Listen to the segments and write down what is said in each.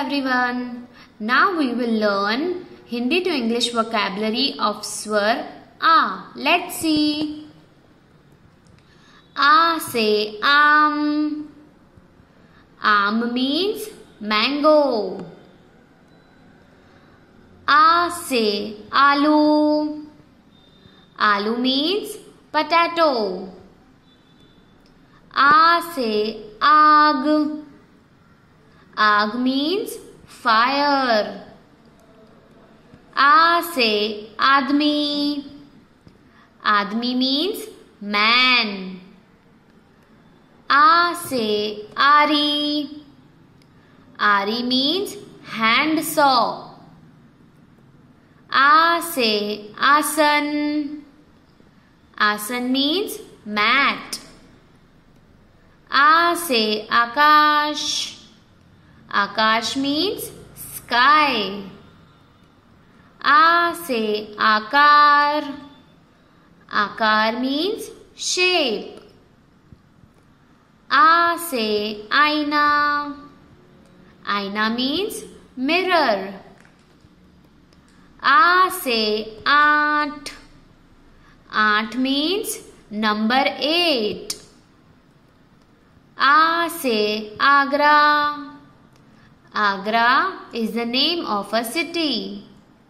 everyone. Now we will learn Hindi to English vocabulary of swar A. Let's see. A say aam. Aam means mango. A say aloo. Aloo means potato. A say aag. Aag means fire. A say admi. Admi means man. A say ari. Ari means hand saw. A say asan. Asan means mat. A say akash. Akash means sky. A say akar. Akar means shape. A say aina. Aina means mirror. A say आठ. आठ means number 8. A say Agra. Agra is the name of a city.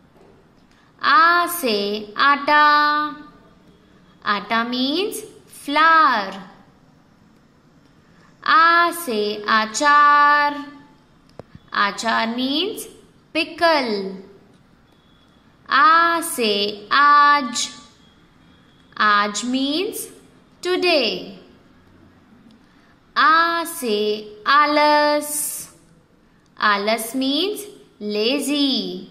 A say Atta. Atta means flour. A say Achar. Achar means pickle. A say Aaj. Aaj means today. A say Alas. Alas means lazy.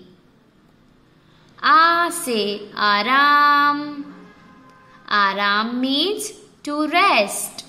A say Aram. Aram means to rest.